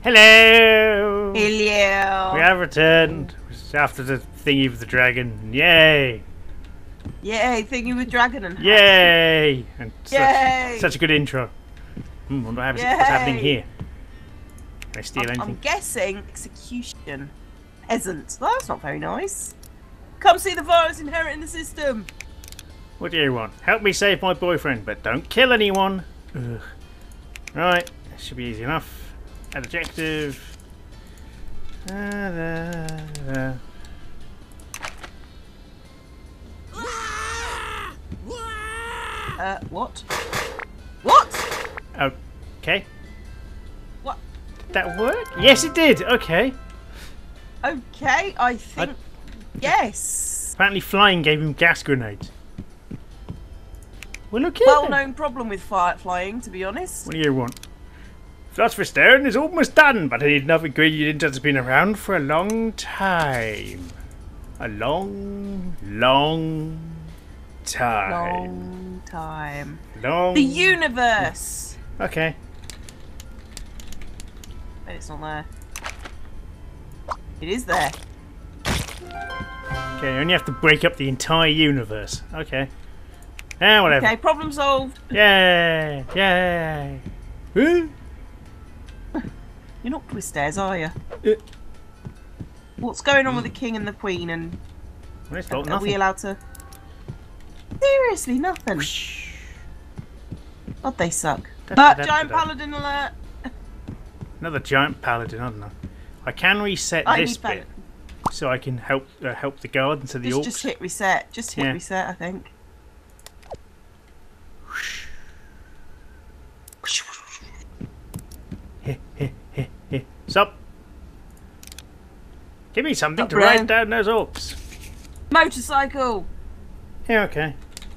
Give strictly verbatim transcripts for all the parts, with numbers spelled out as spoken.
Hello! Hello! We have returned after the thingy with the dragon. Yay! Yay, thingy with dragon and hat. Yay! And Yay! Such, such a good intro. Hmm, what happens, Yay! what's happening here? Can I steal I'm, anything? I'm guessing execution. Peasant. Well, that's not very nice. Come see the virus inherent in the system. What do you want? Help me save my boyfriend, but don't kill anyone. Ugh. Right, that should be easy enough. Add objective. Da, da, da. Uh, what? What? Okay. What? That worked? Yes, it did. Okay. Okay, I think... I... Yes. Apparently flying gave him gas grenades. Well, okay. Well-known problem with fire flying, to be honest. What do you want? Philosopher's Stone is almost done, but I need another ingredient that's been around for a long time. A long, long time. Long time. Long. The universe. Okay. But it's not there. It is there. Okay, you only have to break up the entire universe. Okay. Ah, whatever. Okay, problem solved. Yay! Yay! Woo! You're not Twistairs, are you? Uh, What's going on with the king and the queen? And well, it's are, not are nothing. we allowed to? Seriously, nothing. Whoosh. God, they suck. Da, But da, da, giant da, da. paladin alert. Another giant paladin. I don't know. I can reset I this need bit paladin. so I can help uh, help the guard instead of the Just, orcs. just hit reset. Just hit Yeah. reset. I think. Heh, heh, heh, heh. Stop! Give me something Stop to ride running. down those orcs. Motorcycle. Yeah, okay.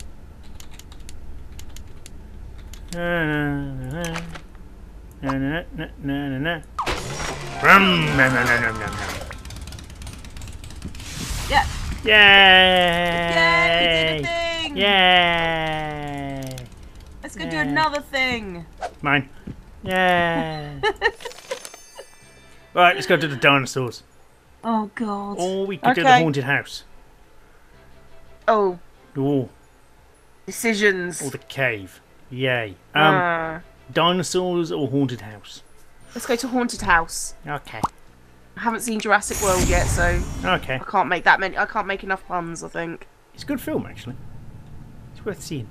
Na, na, na, na. Na, na, na, na, na, na. Rum, na, na, na, na, na, na. Yeah. Yay! Yay! We did a thing. Yay! Let's go do Yeah. another thing. Mine. Yay! Right, let's go to the dinosaurs. Oh God. Or we could do the Okay. haunted house. Oh, Or, decisions. or the cave. Yay. Um, Uh, dinosaurs or haunted house? let's go to haunted house. Okay. I haven't seen Jurassic World yet, so Okay. I can't make that many. I can't make enough puns. I think. It's a good film, actually. It's worth seeing.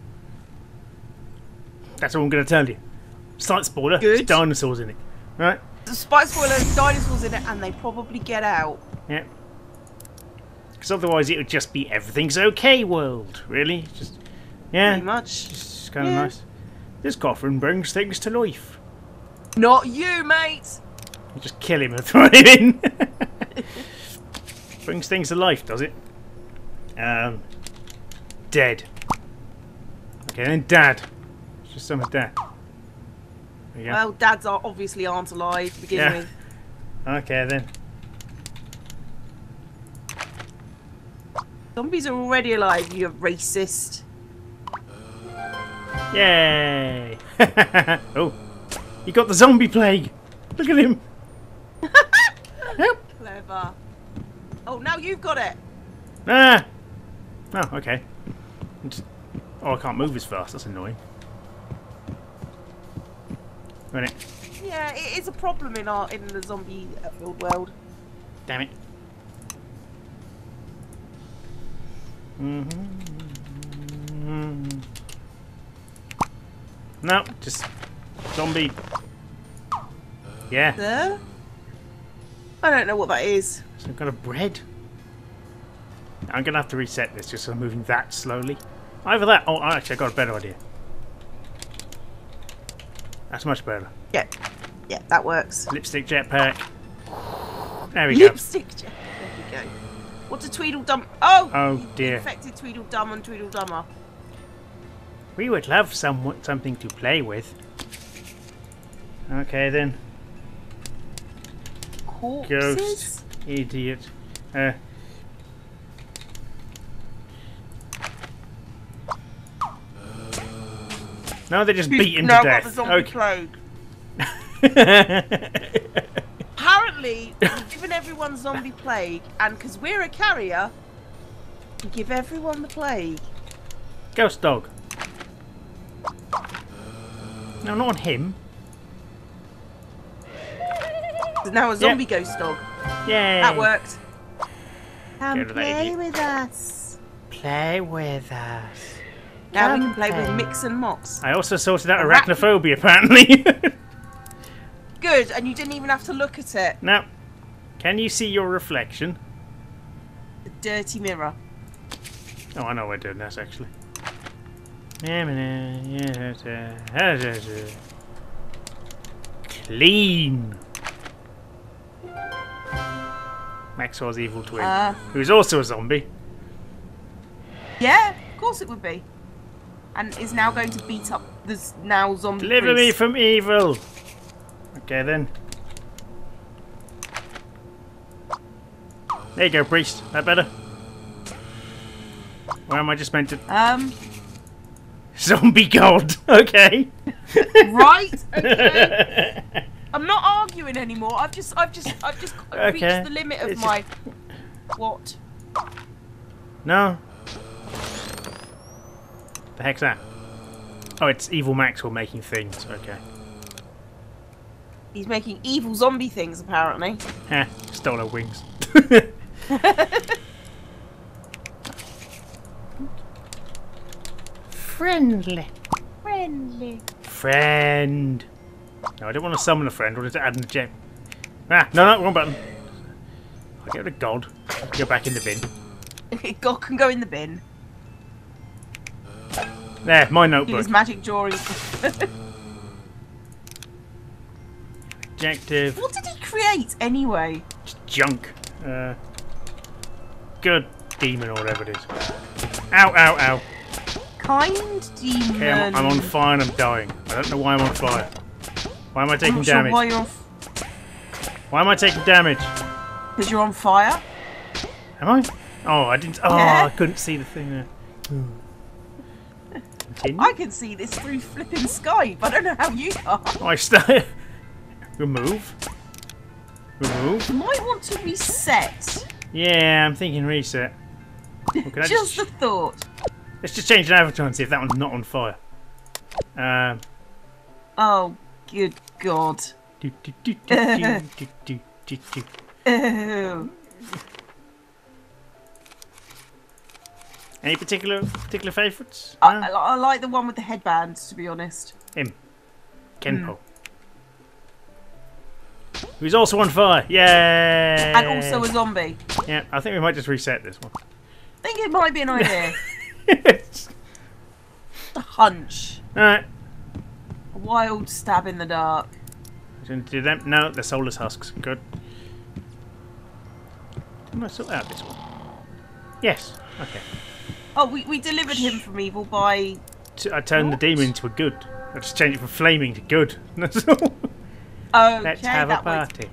That's all I'm going to tell you. Slight spoiler. There's Good. dinosaurs in it. Right? Despite spoilers, dinosaurs in it, and they probably get out. Yeah. Because otherwise it would just be everything's okay world, really. Just, yeah. Pretty much. Just kind of Yeah. nice. This coffin brings things to life. Not you, mate. You just kill him and throw him in. Brings things to life, does it? Um, dead. Okay, then Dad. It's just some of Dad. There you go. Well, dads are obviously aren't alive to begin Yeah. with. Okay then. Zombies are already alive. You racist. Yay! Oh, you got the zombie plague. Look at him. Help! Clever. Oh, now you've got it. Ah. Oh, okay. Just- Oh, I can't move as fast. That's annoying. Wait a minute. Yeah, it is a problem in our in the zombie filled world. Damn it. Mm-hmm. No, just zombie. Yeah, There. I don't know what that is. some kind of bread. I'm gonna have to reset this just so I'm moving that slowly. Either that, oh, actually, I got a better idea. That's much better. Yeah, yeah, that works. Lipstick jetpack. There we Lipstick jet. There we go. What's a Tweedledum? Oh! go. Oh The dear. infected Tweedledum and Tweedledummer. We would love some something to play with. Okay then. Corpses? Ghost. Idiot. Uh. No, they're just beaten now to got the death. zombie Okay. plague. Apparently, we've given everyone zombie plague, and because we're a carrier, we give everyone the plague. Ghost dog. No, not on him. There's now a zombie Yep. ghost dog. Yay. That worked. Come Come play with us. Play with us. Now Come we can play play. with Mix and Mox. I also sorted out Arach- arachnophobia, apparently. Good, and you didn't even have to look at it. Now, can you see your reflection? The dirty mirror. Oh, I know we're doing this, actually. Clean. Maxwell's evil twin, Uh, who's also a zombie. Yeah, of course it would be. And is now going to beat up this now zombie Deliver me priest. from evil. Okay then. There you go, priest. That better? Where am I just meant to? Um, Zombie god. Okay. right? Okay. I'm not arguing anymore. I've just, I've just, I've just Okay. reached the limit of It's my... What? No. The heck's that? Oh, it's evil Maxwell making things. Okay. He's making evil zombie things, apparently. Heh. Stole her wings. Friendly. Friendly. Friend. No, I don't want to summon a friend. I wanted to add an object. Ah, no, no, wrong button. I'll get rid of God. Go back in the bin. God can go in the bin. There, my Do notebook. his magic drawing. Objective. What did he create anyway? Just junk. Uh, good demon or whatever it is. Ow, ow, ow. Kind demon. Okay, I'm, I'm on fire and I'm dying. I don't know why I'm on fire. Why am I I'm taking not sure damage? why you're on. Why am I taking damage? Because you're on fire. Am I? Oh, I didn't. Oh, Yeah. I couldn't see the thing there. Continue. I can see this through flipping Skype. I don't know how you can't. Oh, I start. Remove. Remove. You might want to reset. Yeah, I'm thinking reset. Or can I Just just, a thought. let's just change the avatar and see if that one's not on fire. Um. Oh, good God. Do, do, do, do, do, do, do, do, do. Oh. Any particular particular favourites? I, No? I, I like the one with the headbands, to be honest. Him. Kenpo. Who's also on fire. Yay! And also a zombie. Yeah, I think we might just reset this one. I think it might be an idea. A hunch. Alright. A wild stab in the dark. Going to do them? No, they're soulless husks. Good. Didn't I sort out this one? Yes. Okay. Oh, we, we delivered him from evil by... T- I turned What? the demon into a good. I just changed it from flaming to good. That's all. Okay, Let's have a that was- party.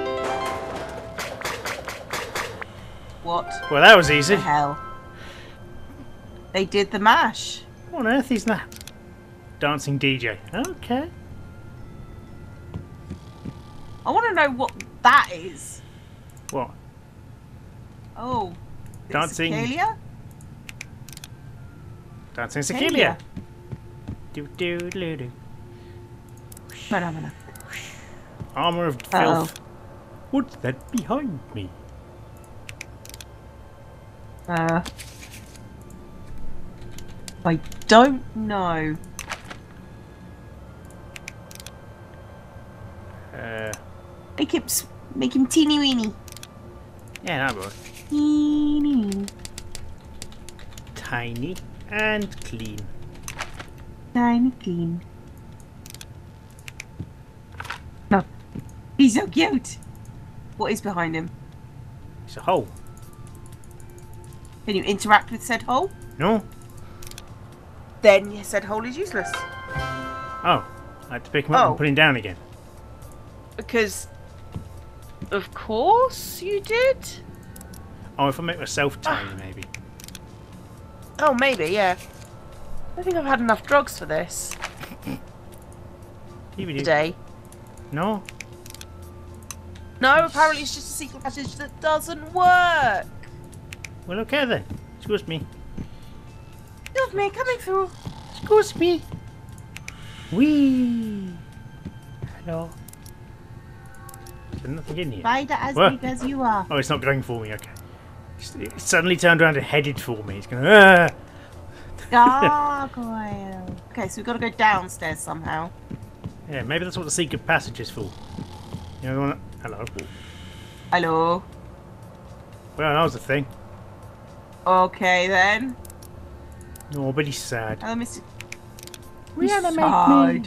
What Well, that was easy. the hell? They did the mash. What on earth is that? Dancing D J. Okay. I want to know what that is. What? Oh. is it Dancing- Cicalia? Dancing Cicalia. Cicalia. Do do do do. Phenomena. Armor of Uh-oh. filth. What's that behind me? Uh, I don't know. Uh, Make him, s- make him teeny weeny. yeah, that was Teeny weeny. tiny and clean. Tiny clean. No. He's so cute. What is behind him? It's a hole. Can you interact with said hole? No? Then said hole is useless. Oh, I had to pick him up Oh. and put him down again. Because, of course you did. Oh, if I make myself tiny, maybe. Oh, maybe, yeah. I think I've had enough drugs for this Dee-dee-doo. today. No? No, apparently it's just a secret passage that doesn't work. Well, okay then. Excuse me. Excuse me, coming through. Excuse me. Wee. Hello. There's nothing in here. Spider as What? big as you are. Oh, it's not going for me. Okay. It suddenly turned around and headed for me. It's going. Ah! Gargoyle. Okay, so we've got to go downstairs somehow. Yeah, maybe that's what the secret passage is for. You know, the one. Hello. Hello. Well, that was the thing. Okay then. Nobody's sad. Hello, Mister Reanimate Side.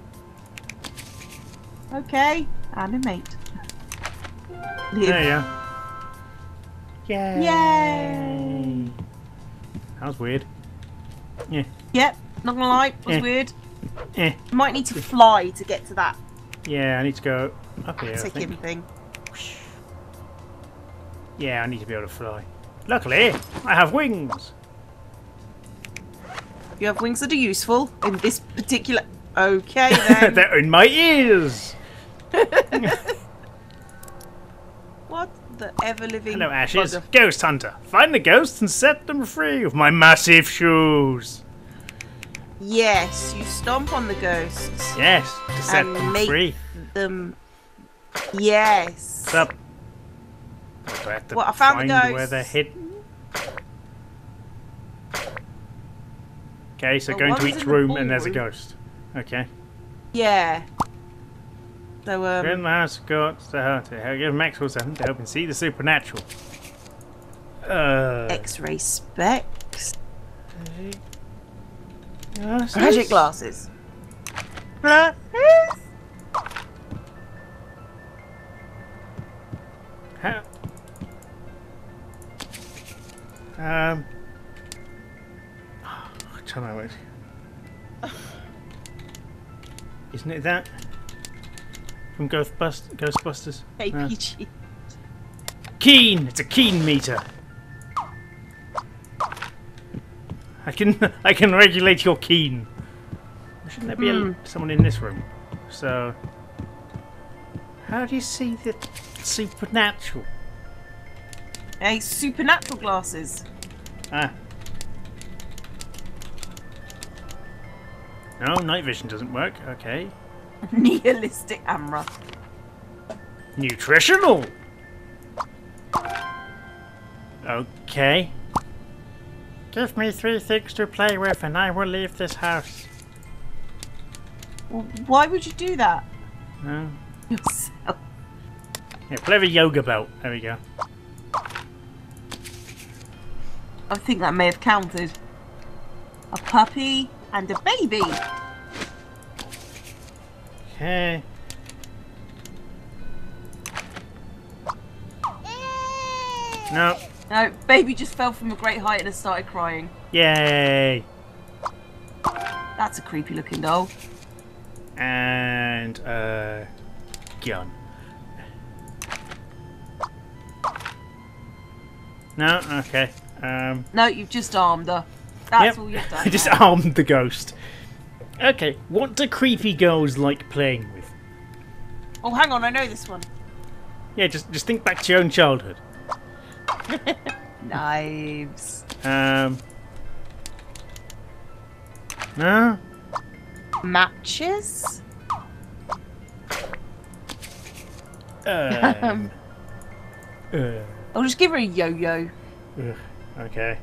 Okay, animate. Live. There you go. Yay! Yay! That was weird. Yeah. Yep, not gonna lie, it was Eh. weird. Eh. Might need to fly to get to that Yeah, I need to go up here. I ticking think. thing. Yeah, I need to be able to fly. Luckily, I have wings. You have wings that are useful in this particular. Okay then. They're in my ears. What the ever living? Hello, Ashes. bugger. Ghost hunter. Find the ghosts and set them free with my massive shoes. Yes, you stomp on the ghosts. Yes, to set And them make free. them. Yes. What's up? Do I have to Well, I found the find where ghosts. they're hidden? Okay, so Well, go into one's each in the room and there's a ballroom. ghost. Okay. Yeah. So Go in um. the house, go to the house. Give Maxwell something to help him see the supernatural. Uh. X-ray specs. Glasses? Magic glasses. Glasses? How? Um. I don't know what. Isn't it that? From Ghostbust Ghostbusters? A No. P G. Keen! It's a keen meter. I can I can regulate your keen. Shouldn't there be Hmm. a, someone in this room? So how do you see the supernatural? A supernatural glasses. Ah. No, night vision doesn't work. Okay. Nihilistic camera. Nutritional. Okay. Give me three things to play with and I will leave this house. Well, why would you do that No. yourself? Yeah, play the yoga belt. There we go. I think that may have counted. A puppy and a baby. Okay. No. No, baby just fell from a great height and has started crying. Yay. That's a creepy looking doll. And uh gun. No, okay. Um No, you've just armed her. That's yep. all you've done. I just now. armed the ghost. Okay, what do creepy girls like playing with? Oh, hang on, I know this one. Yeah, just just think back to your own childhood. Knives. Um No? Matches? Um, uh, I'll just give her a yo-yo. ugh, okay.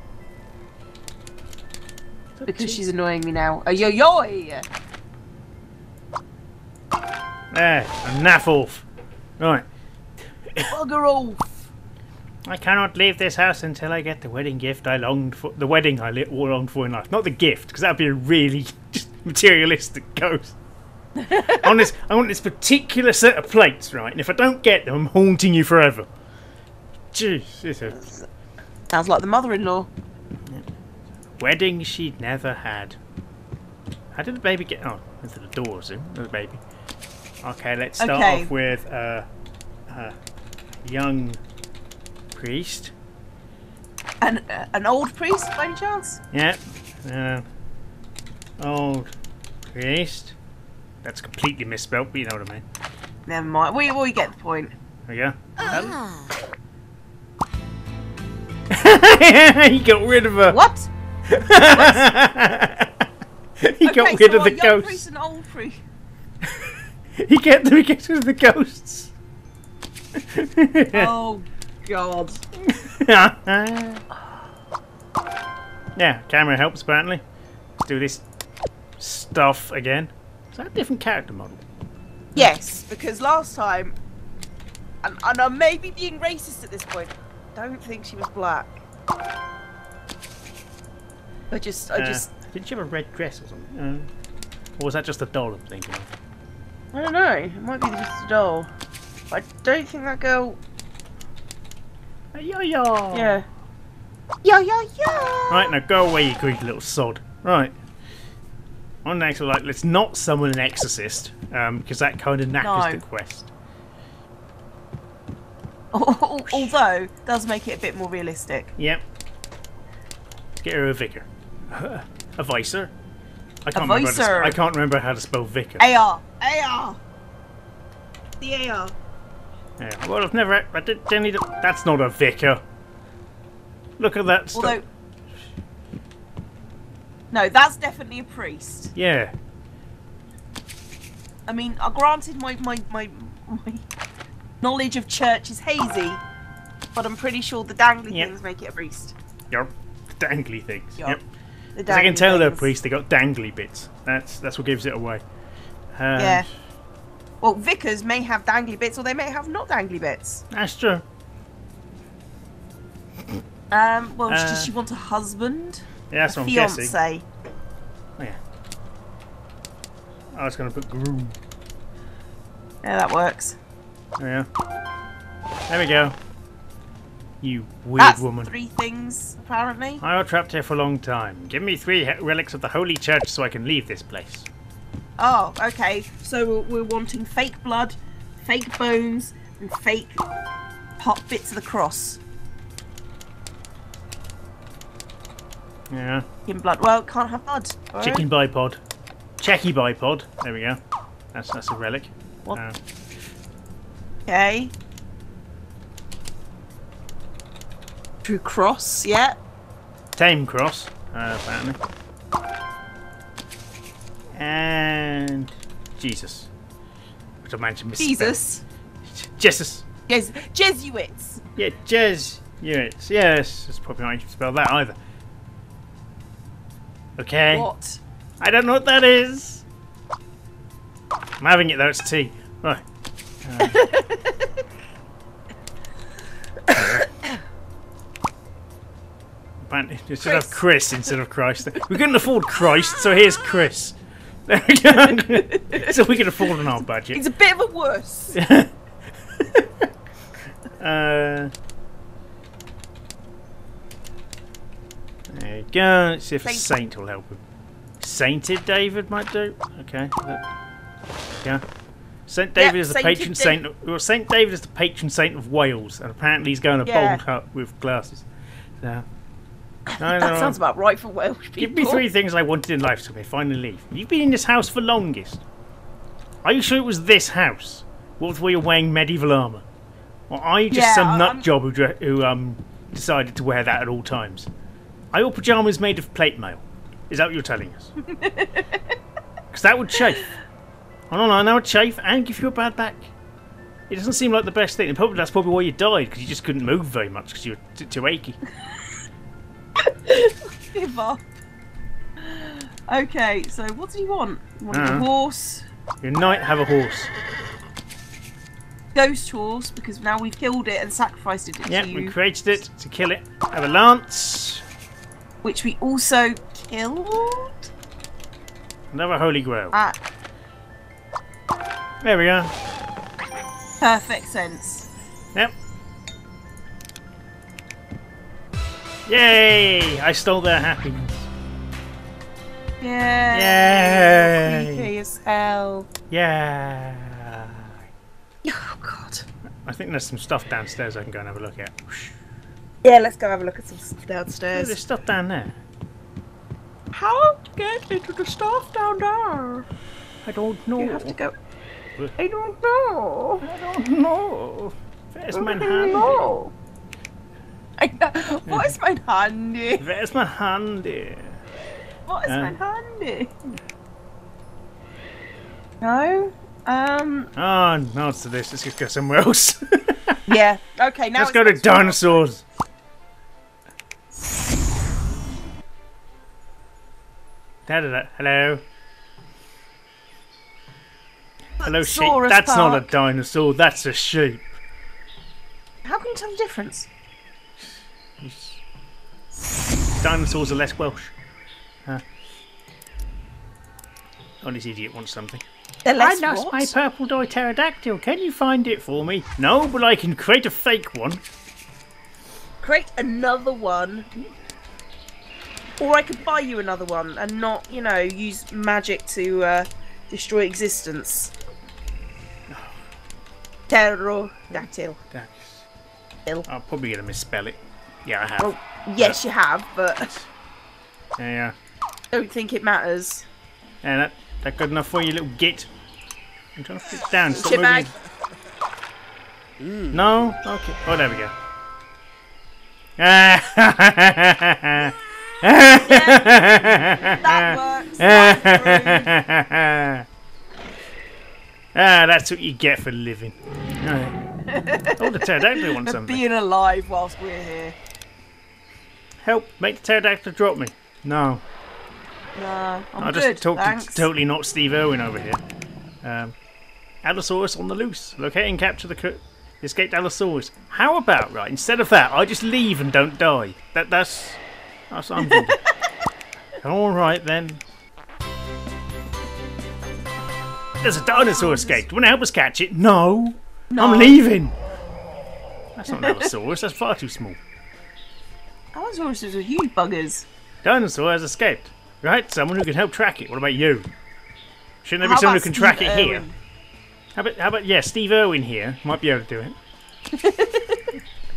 Because she's annoying me now. A yo-yo! There, a naff off. Right. Bugger off! I cannot leave this house until I get the wedding gift I longed for. The wedding I li- longed for in life. Not the gift, because that would be a really just materialistic ghost. I, want this, I want this particular set of plates, right? And if I don't get them, I'm haunting you forever. Jeez. This is a Sounds like the mother-in-law. wedding she'd never had. How did the baby get... Oh, into the door, soon. The baby. Okay, let's start Okay. off with uh, a young priest. An, uh, an old priest, by any chance? Yep. Uh, old priest. That's completely misspelled, but you know what I mean. Never mind. We we get the point. There we go. Ah. He got rid of her. What? He got okay, rid so of the our young ghosts. priest and old priest. He get he gets rid of the ghosts. Oh God. Yeah, camera helps apparently. Let's do this stuff again. Is that a different character model? Yes, because last time, and, and I may be being racist at this point. Don't think she was black. I just, I Uh, just, Didn't she have a red dress or something? Uh, or was that just a doll I'm thinking of? I don't know. It might be just a doll. But I don't think that girl. Yeah, yeah. Yeah. Yeah, yeah, yeah. Right, now go away, you greedy little sod. Right. On next, we're like, let's not summon an exorcist, um, because that kind of knackers No. the quest. Although, does make it a bit more realistic. Yep. Let's get her a vicar. A vicer. I can't A remember. How to, vicer. sp- I can't remember how to spell vicar. A R. A R. The A R. Yeah. Well, I've never. I did, didn't need a, that's not a vicar. Look at that stuff. Although. No, that's definitely a priest. Yeah. I mean, uh, granted, my, my, my, my knowledge of church is hazy, but I'm pretty sure the dangly Yep. things make it a priest. Yep. Dangly things. Yep. Yep. The As I can dangly tell they're things. priests, they got dangly bits. That's that's what gives it away. Um, Yeah. Well, vicars may have dangly bits, or they may have not dangly bits. That's true. Um. Well, Uh, does she want a husband? Yeah, that's a what I'm guessing. fiance. Oh, yeah. I was going to put groom. Yeah, that works. There we go. There we go. You weird That's woman. three things, apparently. I was trapped here for a long time. Give me three he- relics of the Holy Church so I can leave this place. Oh, okay. So we're, we're wanting fake blood, fake bones, and fake hot bits of the cross. Yeah. In blood. Well, can't have blood. alright? Chicken bipod. Checky bipod. There we go. That's that's a relic. What? Uh, Okay. True cross, yeah. tame cross, uh, apparently. And Jesus. Which I managed to misspell. Jesus. Jesus. Jes- Jesuits. Yeah, Jez. Yes, yes. That's probably not how you spell that either. Okay. What? I don't know what that is. I'm having it though, it's tea. Right. Uh, apparently, you should have Chris instead of Christ. We couldn't afford Christ, so here's Chris. There we go. So we can afford on our budget. It's a bit of a worse. uh, there you go. Let's see if a Saint. saint will help him. Sainted David might do. Okay. Yeah. Saint David Yep, is the sainted patron Da- saint. Well, Saint David is the patron saint of Wales, and apparently he's going to Yeah. bold hut with glasses. So, I That know. sounds about right for Welsh people. Give me three things I wanted in life so I finally leave. You've been in this house for longest. Are you sure it was this house? What were you wearing medieval armour? Or are you just Yeah, some I- nut I'm- job who, dre- who um decided to wear that at all times? Are your pyjamas made of plate mail? Is that what you're telling us? Because that would chafe. I don't know, that would chafe and give you a bad back. It doesn't seem like the best thing. And probably that's probably why you died, because you just couldn't move very much because you were t- too achy. Give up. Okay, so what do you want? You want Uh-huh. a horse, Your knight have a horse. ghost horse, because now we've killed it and sacrificed it to Yep, you, we created it to kill it. Have a lance. which we also killed. Another holy grail. At There we go. perfect sense. Yep. Yay! I stole their happiness. Yeah. Yay! Creepy as hell. Yeah. Oh god. I think there's some stuff downstairs I can go and have a look at. Yeah, let's go have a look at some stuff Yeah, downstairs. there's stuff down there. How to get into the stuff down there? I don't know. You have to go. I don't know. I don't know. Where's my handy? No. I know. What is my handy? Where's my handy? What is Uh. my handy? No. Um. Oh, no, it's to this. Let's just go somewhere else. Yeah. Okay. Now Let's it's go to back dinosaurs. Da da da. Hello. Hello, sheep. Saurus That's not a Park. dinosaur. That's a sheep. How can you tell the difference? Dinosaurs are less Welsh. Huh. Oh, this idiot wants something. They're less I lost what? my purple dye pterodactyl. Can you find it for me? No, but I can create a fake one. Create another one. Or I could buy you another one and not, you know, use magic to uh, destroy existence. Pterodactyl. That's... Ill. I'm probably going to misspell it. Yeah, I have. Well, yes, you have, but Yeah, don't think it matters. yeah. That, that good enough for you, little git? I'm trying to fit down. Stop Shitbag. moving. No? Okay. Oh, there we go. Ah! That works. Right Ah, that's what you get for living. Right. Oh, the pterodactyl wants through. something. Being alive whilst we're here. Help! Make the pterodactyl drop me. No. Nah, I'm I good, just talked thanks. to totally not Steve Irwin over here. Um, Allosaurus on the loose. Locate and capture the, the escaped Allosaurus. How about, right, instead of that, I just leave and don't die. That That's... That's what I'm thinking. Alright then. There's a dinosaur escaped. Want to help us catch it? No. No. I'm leaving. That's not an Allosaurus. That's far too small. Allosaurus are huge buggers. Dinosaur has escaped. Right? Someone who can help track it. What about you? Shouldn't there be How someone who about can track Steve it here? Irwin? How about, how about, yeah, Steve Irwin here. Might be able to do it.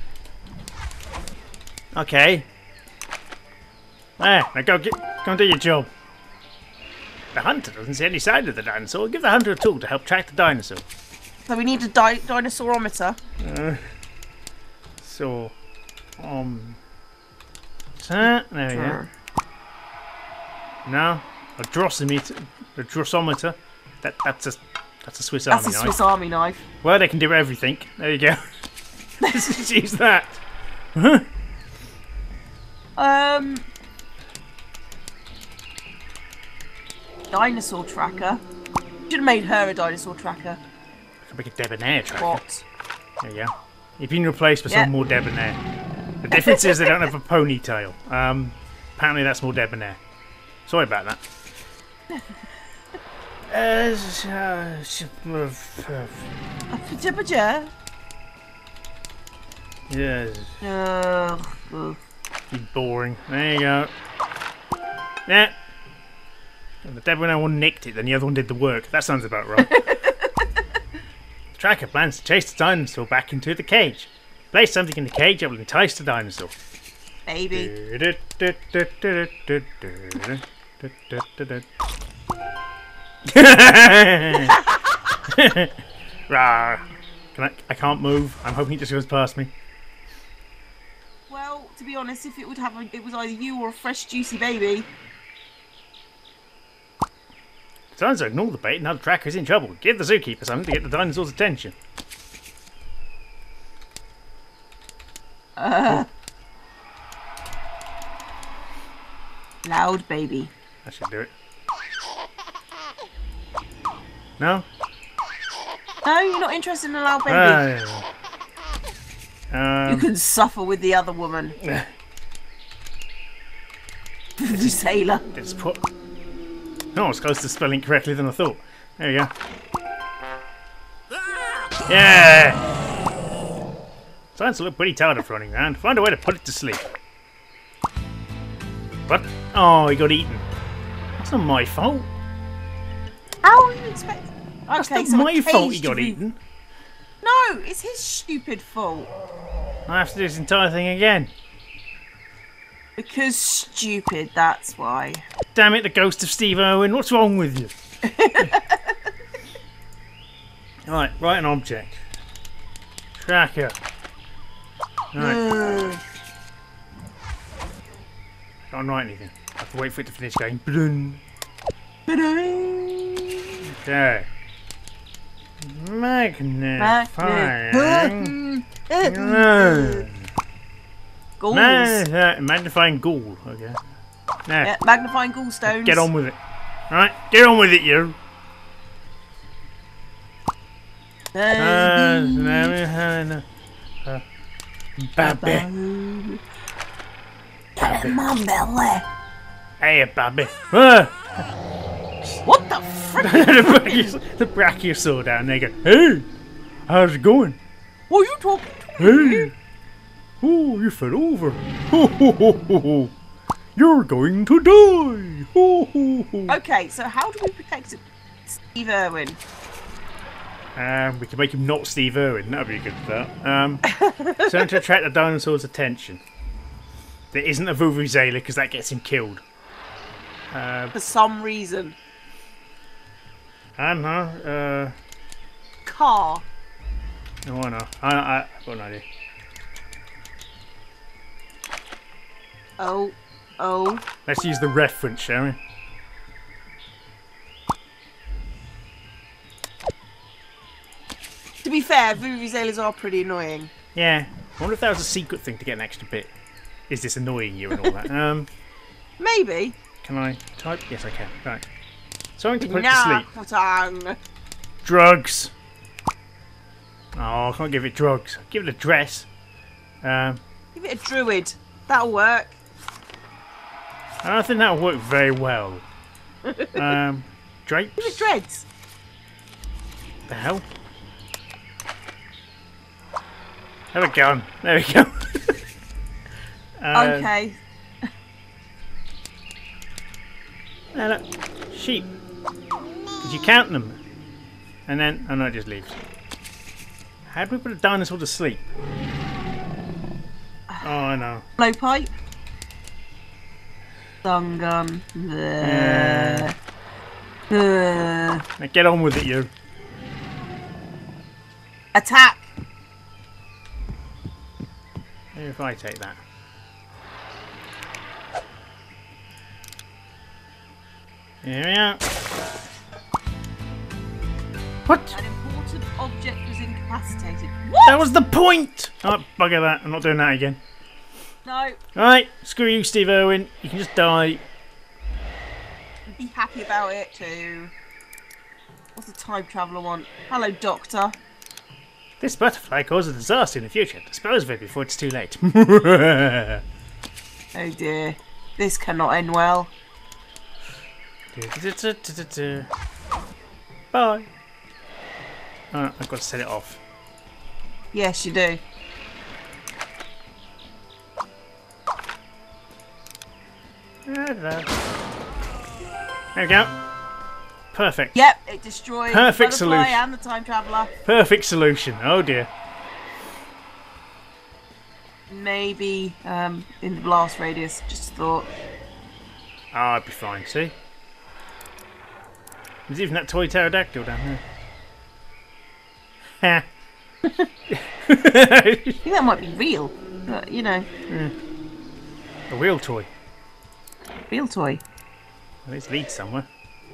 Okay. There, now go, get, go and do your job. The hunter doesn't see any sign of the dinosaur. Give the hunter a tool to help track the dinosaur. So we need a di dinosaurometer. Uh, so, um, so, there we go. No, a drosimeter, a drossometer. That that's a that's a Swiss That's Army a knife. Swiss Army knife. Well, they can do everything. There you go. Let's just use that. Um, dinosaur tracker. Should have made her a dinosaur tracker. I can make a debonair tracker. What? There you go. You've been replaced with Yeah. some more debonair. The difference is they don't have a ponytail. Um, apparently that's more debonair. Sorry about that. Uh, s- uh, s- uh, uh, Pajabajah. yes, Uh, ugh. be boring. There you go. Yeah. If the debonair one nicked it, then the other one did the work. That sounds about right. The tracker plans to chase the dinosaur back into the cage. Place something in the cage that will entice the dinosaur. Baby. Rawr. Can I, I can't move. I'm hoping he just goes past me. Well, to be honest, if it would have, a, it was either you or a fresh, juicy baby. Sounds like ignore the bait. Now the tracker's in trouble. Give the zookeeper something to get the dinosaur's attention. Uh, loud baby. I should do it. No? No, you're not interested in a loud baby. Ah, yeah, yeah. You Um, can suffer with the other woman. The sailor. Let's put... Oh, I was close to spelling correctly than I thought. There we go. Yeah! Starting to look pretty tired of running around. Find a way to put it to sleep. What? Oh, he got eaten. That's not my fault. How are you expecting? That's Okay, not so a my fault he cage got to be- eaten. No, it's his stupid fault. I have to do this entire thing again. Because stupid, that's why. Damn it, the ghost of Steve Irwin. What's wrong with you? Right, write an object. Tracker. Right. Can't write anything. I have to wait for it to finish going. Okay. Magnifying. Ghouls. Mag magnifying ghoul. Okay. Now, Yeah, magnifying gallstones. get on with it. Right, get on with it, you. Uh, uh, Babby. Come on, Billy. Hey, Babby. Ah. What the frick? the, brachios the brachiosaur down there go, hey, how's it going? What are you talking to? Hey, oh, you fell over. Ho, ho, ho, ho, ho. You're going to die. Ho, ho, ho. Okay, so how do we protect Steve Irwin? Um, we can make him not Steve Irwin. That'd be a good start. Um, so to attract the dinosaur's attention. There isn't a Vuvuzela because that gets him killed. Uh, For some reason. I don't know. Uh, Car. no, I know. I, I, I've got an idea. Oh. Oh. Let's use the reference, shall we? To be fair, Vuvuzelas are pretty annoying. Yeah. I wonder if that was a secret thing to get an extra bit. Is this annoying you and all that? Um, Maybe. can I type? Yes, I can. Right. Something to put it to Nah, sleep. patang. Drugs. Oh, I can't give it drugs. Give it a dress. Um, Give it a druid. That'll work. I don't think that'll work very well. Um, drapes. Give it dreads. The hell? Have a gun. There we go. um, Okay. Now look, sheep. Did you count them? And then, oh no, it just leaves. How do we put a dinosaur to sleep? Oh, I know. Blowpipe. Stun gun. Yeah. Uh, Now get on with it, you. attack. Maybe if I take that. Here we are. What? An important object was incapacitated. What? That was the point! Oh, bugger that. I'm not doing that again. No. Alright, screw you, Steve Irwin. You can just die. Be happy about it too. What's a time traveller want? Hello, Doctor. This butterfly causes a disaster in the future. Dispose of it before it's too late. Oh dear. This cannot end well. Bye. Oh, I've got to set it off. Yes, you do. There we go. Perfect. Yep, it destroyed Perfect the butterfly solution. and the time traveller. Perfect solution. Oh dear. Maybe um, in the blast radius. Just a thought. Oh, I'd be fine. See? There's even that toy pterodactyl down there. I think that might be real, but you know, Yeah. A real toy. real toy. Well, it's lead somewhere.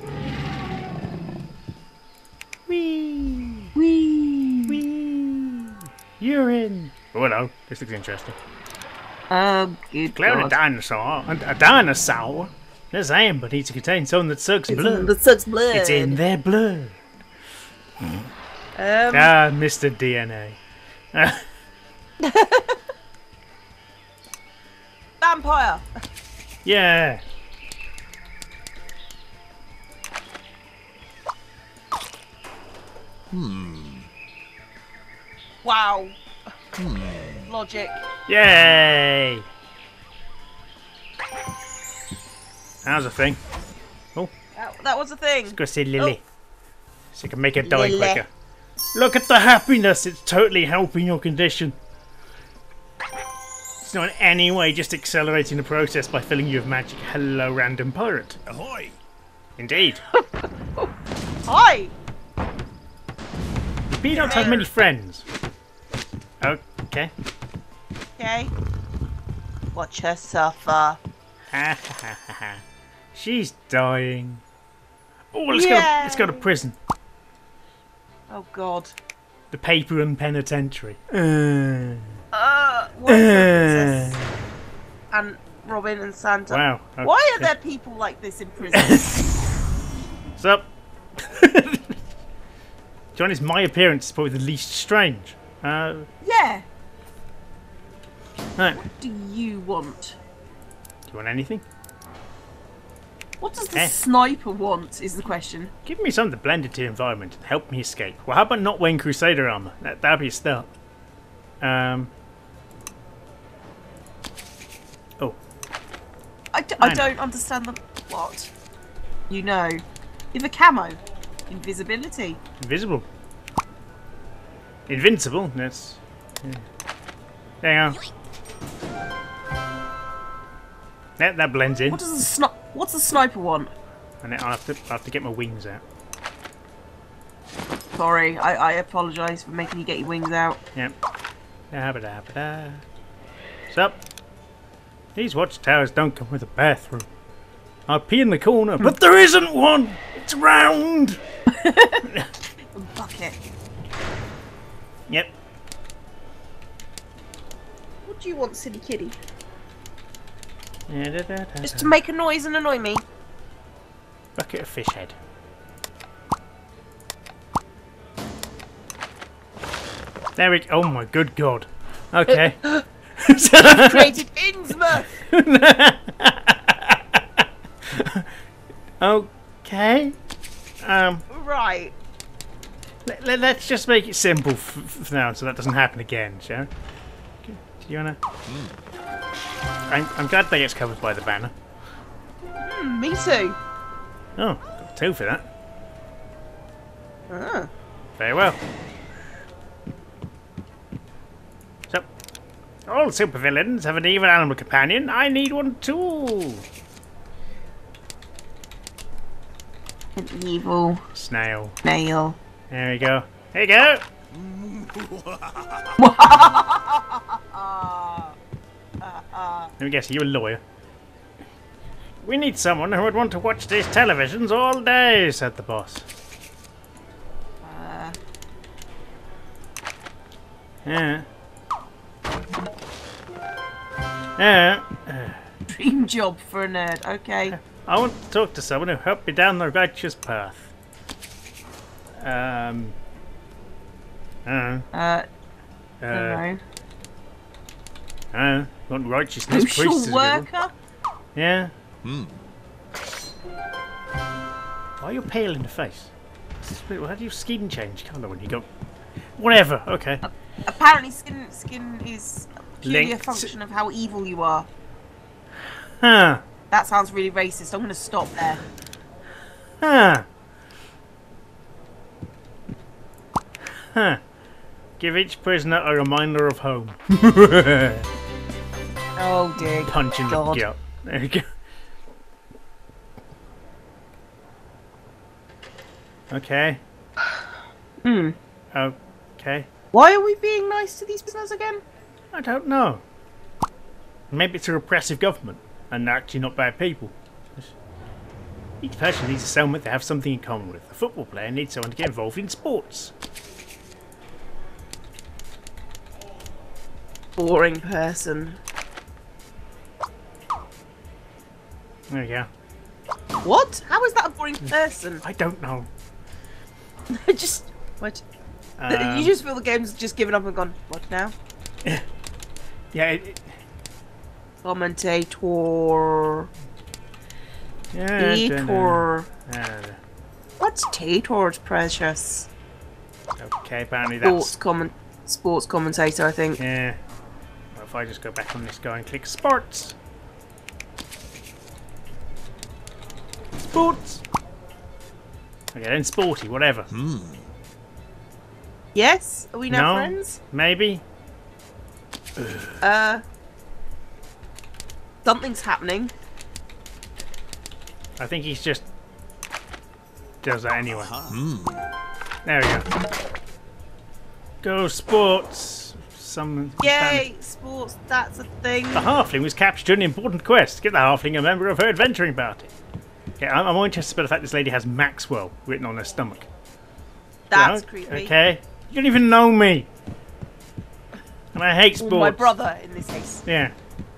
Whee! Whee! Whee! You're in! Oh, hello. This looks interesting. Oh, good Cloud a God. dinosaur. A, a dinosaur? Yes, I am, but needs to contain something that sucks blood. That sucks blood. It's in their blood. Um, Ah, Mister D N A. vampire. Yeah. Wow. Logic. Yay! That was a thing. That, that was a thing. Go see Lily. So you can make her die Lily. quicker. Look at the happiness. It's totally helping your condition. It's not in any way just accelerating the process by filling you with magic. Hello, random pirate. Ahoy! Indeed. Hi. Peanuts have many friends. Okay. Okay. Watch her suffer. She's dying. Oh, let's Yay. go. Let's go to prison. Oh God. The paper and penitentiary. Uh, Uh, what is the princess? And Robin and Santa. wow. Okay. Why are there people like this in prison? What's up? To be honest, my appearance is probably the least strange. Uh, Yeah. right. What do you want? Do you want anything? What does the Eh. sniper want? Is the question. Give me something to blend into the environment and help me escape. Well, how about not wearing Crusader armor? That that'd be a start. Um. Oh, I, d I I know. don't understand the what. You know, give a camo, invisibility. invisible. Invincible. That's. Yeah. There you go. That that blends in. What does the sni What's the sniper want? And then I'll have to I'll have to get my wings out. Sorry, I, I apologise for making you get your wings out. Yep. Da, ba, da, ba, da. What's up? These watchtowers don't come with a bathroom. I'll pee in the corner, but there isn't one! It's round! A bucket. Yep. What do you want, silly kitty? Yeah, da, da, da, Just da. to make a noise and annoy me? Bucket of fish head. There we go. Oh my good god. Okay. Created Innsmouth! Okay. Um, Right. let, let, let's just make it simple f f now so that doesn't happen again, shall we? Do you wanna? I'm, I'm glad that gets covered by the banner. Mm, me too. Oh, got two for that. Ah. Very well. So, all supervillains have an evil animal companion. I need one too. An evil Snail. nail. There we go. There you go. Let me guess, you're a lawyer. We need someone who would want to watch these televisions all day, said the boss. Uh, Yeah. Yeah. dream job for a nerd. Okay. I want to talk to someone who helped me down the righteous path. Um. Uh. Uh, Uh. no. Uh. Want righteousness? Social Priest is a good one. worker? Yeah. Hmm. Why are you pale in the face? How do your skin change colour when you go? Whatever. Okay. Apparently, skin skin is purely Linked. a function of how evil you are. Huh. That sounds really racist. I'm going to stop there. Huh. Huh. Give each prisoner a reminder of home. Oh dear. Punch in the God. gut. There we go. Okay. Hmm. Okay. Why are we being nice to these prisoners again? I don't know. Maybe it's a repressive government, and they're actually not bad people. Each person needs a cellmate they have something in common with. A football player needs someone to get involved in sports. Boring person. There we go. What? How is that a boring person? I don't know. just what? Um, you just feel the game's just given up and gone. What now? Yeah. It, it, Commentator. yeah. I don't know. Tator. Uh, What's Tator's precious? okay. Apparently Sports that's. comment. Sports commentator, I think. Yeah. Well, if I just go back on this guy and click sports. Sports. Okay, then sporty, whatever. Hmm. Yes? Are we now No. friends? Maybe. Uh. Something's happening. I think he's just does that anyway. Hmm. There we go. Go sports. Some. Yay, sports, that's a thing. The halfling was captured during an important quest. Get the halfling a member of her adventuring party. Okay, I'm, I'm more interested by the fact this lady has Maxwell written on her stomach. That's yeah, creepy. Okay. You don't even know me. And I hate sports. Or my brother, in this case. Yeah.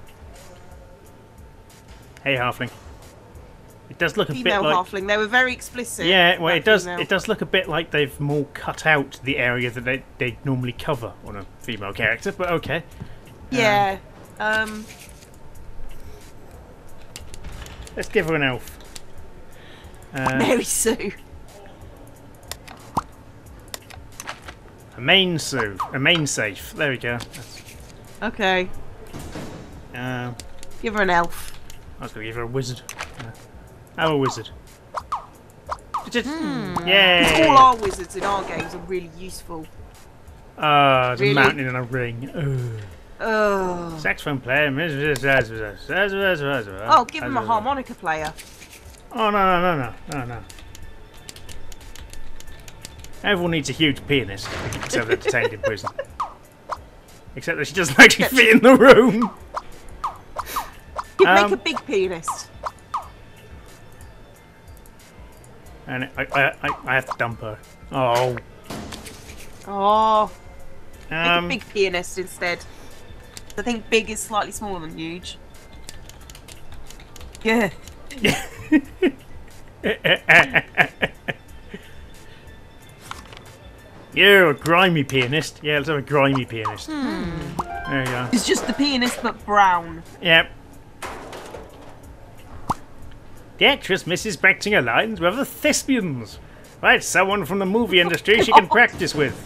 Hey, halfling. It does look a Female bit like halfling. They were very explicit. yeah. Well, it does. female. It does look a bit like they've more cut out the area that they they normally cover on a female character. But okay. Yeah. Um. um Let's give her an elf. Uh, Mary Sue. a main Sue. A main safe. There we go. That's, Okay. um, Give her an elf. I was going to give her a wizard. Uh, have a wizard. Just, Hmm. Yay! All our wizards in our games are really useful. Ah, uh, the Really? mountain in a ring. Ugh. Ugh. Saxophone player. Oh, give him a harmonica player. Oh, no, no, no, no, no, no. Everyone needs a huge pianist, except they're detained in prison. Except that she doesn't actually fit in the room. He'd Um, make a big pianist. And I, I, I, I have to dump her. Oh. Oh. Make Um, a big pianist instead. I think big is slightly smaller than huge. Yeah. You're a grimy pianist. Yeah, let's have a grimy pianist. Hmm. There you go. It's just the pianist but brown. Yep. The actress misses practicing her lines with other thespians. Right, someone from the movie industry she can practice with.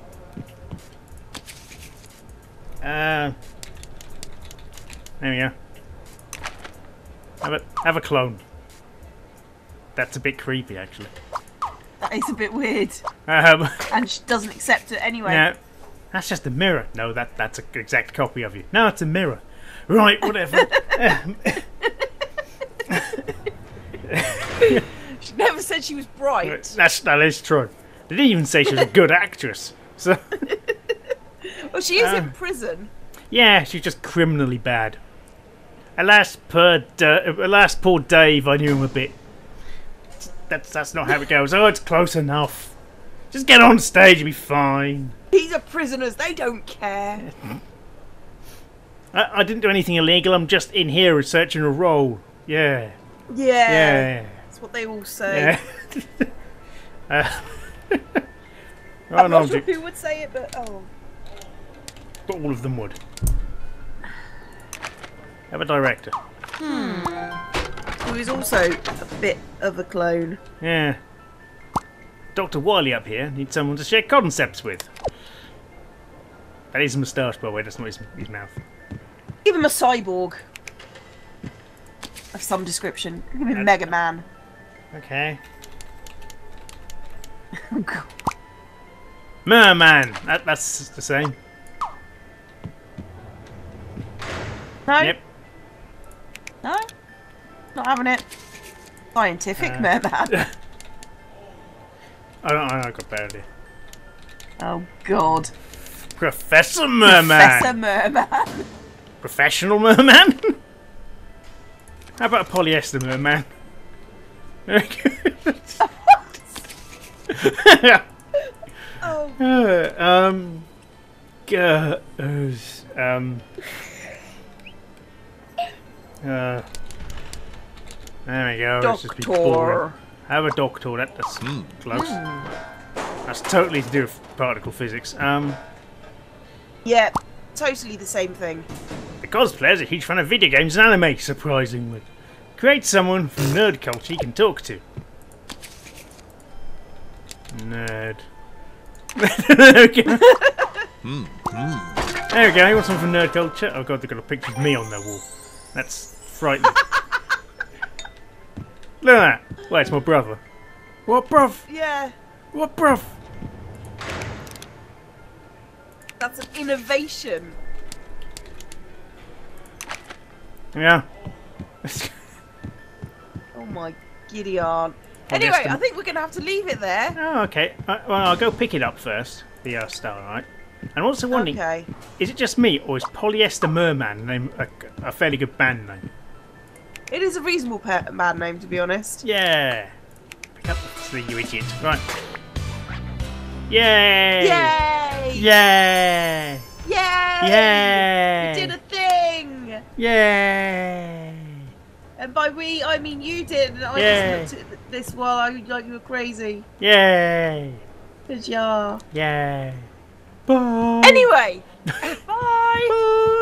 Uh, there we go. Have a, have a clone. That's a bit creepy, actually. That is a bit weird. Um, And she doesn't accept it anyway. yeah, that's just a mirror. No, that that's an exact copy of you. No, it's a mirror. Right, whatever. Um, She never said she was bright. that's that is true. They didn't even say she was a good actress. So Well, she is Uh. in prison. yeah, she's just criminally bad. Alas, poor, Da- alas, poor Dave. I knew him a bit. That's that's not how it goes. Oh, it's close enough. Just get on stage, you'll be fine. These are prisoners. They don't care. I, I didn't do anything illegal. I'm just in here researching a role. Yeah, Yeah. yeah, That's what they all say. yeah. uh, I'm oh, no, not sure who would say it, but oh. but all of them would. Have a director. Who is also a bit of a clone. Yeah. Doctor Wiley up here needs someone to share concepts with. That is a moustache, by the way. That's not his, his mouth. Give him a cyborg. Of some description. Give him Uh, Mega Man. Okay. Oh, God. Merman. That, that's the same. No? Yep. No? Not having it. Scientific Uh, merman. I don't. I got better idea. Oh God. Professor Merman. Professor Merman. Professional Merman. How about a polyester Merman? Oh. uh, um. Uh, um. Uh. There we go. Let's just be boring. Doctor. Have a doctor. That, that's close. That's totally to do with particle physics. Um, Yeah, totally the same thing. the cosplayer's a huge fan of video games and anime, surprisingly. Create someone from nerd culture he can talk to. Nerd. There we go. There we go. You want someone from nerd culture? Oh god, they've got a picture of me on their wall. That's frightening. Look at that. Well, it's my brother. What, bruv? Yeah, What, bruv? that's an innovation. Yeah. Oh my giddy aunt. I guess Anyway, the- I think we're gonna have to leave it there. Oh, okay. Uh, well, I'll go pick it up first. the uh, style, right? And I'm also wondering, Okay. is it just me, or is Polyester Merman name a, a fairly good band name? It is a reasonable pa- band name, to be honest. Yeah. Pick up the three, you idiot. Right. Yay! Yay! Yay! Yay! Yay! We did a thing! Yay! And by we, I mean you did. And I Yay. just looked at this while I like you were crazy. Yay! Good job. Yay! Bye! Anyway, bye! Bye!